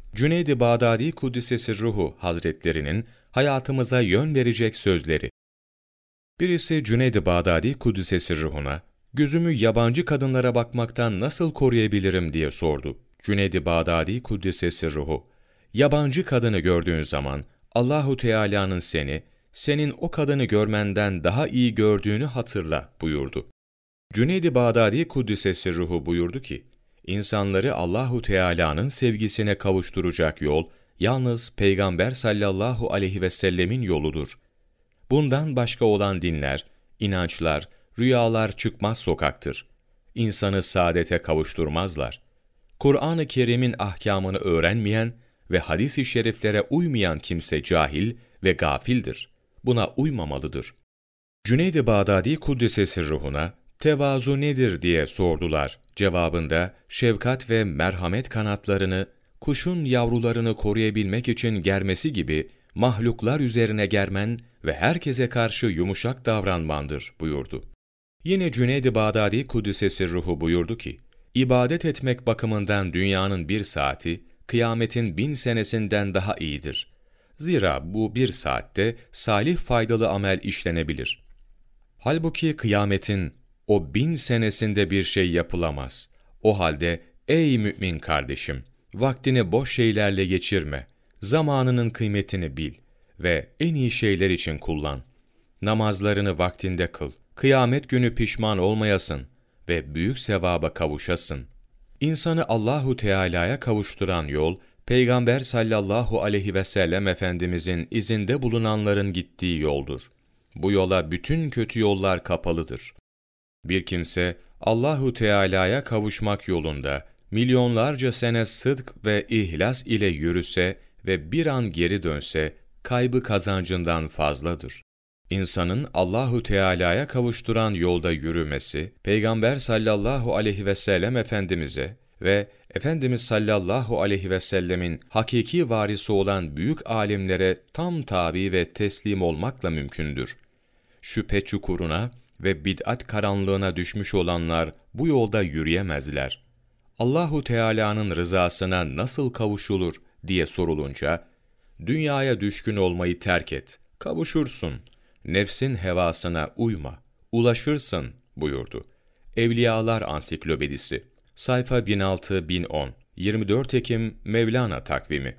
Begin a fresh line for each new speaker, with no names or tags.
Cüneyd-i Bağdadi Kuddisesi Ruhu Hazretlerinin hayatımıza yön verecek sözleri. Birisi Cüneyd-i Bağdadi Kuddisesi Ruhuna, "Gözümü yabancı kadınlara bakmaktan nasıl koruyabilirim?" diye sordu. Cüneyd-i Bağdadi Kuddisesi Ruhu, "Yabancı kadını gördüğün zaman Allahu Teala'nın senin o kadını görmenden daha iyi gördüğünü hatırla." buyurdu. Cüneyd-i Bağdadi Kuddisesi Ruhu buyurdu ki, İnsanları Allahu Teala'nın sevgisine kavuşturacak yol, yalnız Peygamber sallallahu aleyhi ve sellemin yoludur. Bundan başka olan dinler, inançlar, rüyalar çıkmaz sokaktır. İnsanı saadete kavuşturmazlar. Kur'an-ı Kerim'in ahkamını öğrenmeyen ve hadis-i şeriflere uymayan kimse cahil ve gafildir. Buna uymamalıdır. Cüneyd-i Bağdadi Kuddisesi Ruhuna, tevazu nedir diye sordular. Cevabında, şefkat ve merhamet kanatlarını, kuşun yavrularını koruyabilmek için germesi gibi mahluklar üzerine germen ve herkese karşı yumuşak davranmandır buyurdu. Yine Cüneyd-i Bağdadi Kuddisesi Ruhu buyurdu ki, İbadet etmek bakımından dünyanın 1 saati, kıyametin 1000 senesinden daha iyidir. Zira bu 1 saatte salih faydalı amel işlenebilir. Halbuki kıyametin o 1000 senesinde bir şey yapılamaz. O halde ey mümin kardeşim, vaktini boş şeylerle geçirme, zamanının kıymetini bil ve en iyi şeyler için kullan. Namazlarını vaktinde kıl, kıyamet günü pişman olmayasın ve büyük sevaba kavuşasın. İnsanı Allahu Teala'ya kavuşturan yol, Peygamber sallallahu aleyhi ve sellem Efendimizin izinde bulunanların gittiği yoldur. Bu yola bütün kötü yollar kapalıdır. Bir kimse Allahu Teala'ya kavuşmak yolunda milyonlarca sene sıdk ve ihlas ile yürüse ve bir an geri dönse kaybı kazancından fazladır. İnsanın Allahu Teala'ya kavuşturan yolda yürümesi, Peygamber sallallahu aleyhi ve sellem Efendimiz'e ve Efendimiz sallallahu aleyhi ve sellemin hakiki varisi olan büyük alimlere tam tabi ve teslim olmakla mümkündür. Şüphe çukuruna ve bid'at karanlığına düşmüş olanlar bu yolda yürüyemezler. Allahu Teala'nın rızasına nasıl kavuşulur diye sorulunca, dünyaya düşkün olmayı terk et, kavuşursun. Nefsin hevasına uyma, ulaşırsın buyurdu. Evliyalar Ansiklopedisi, sayfa 1006-1010, 24 Ekim Mevlana takvimi.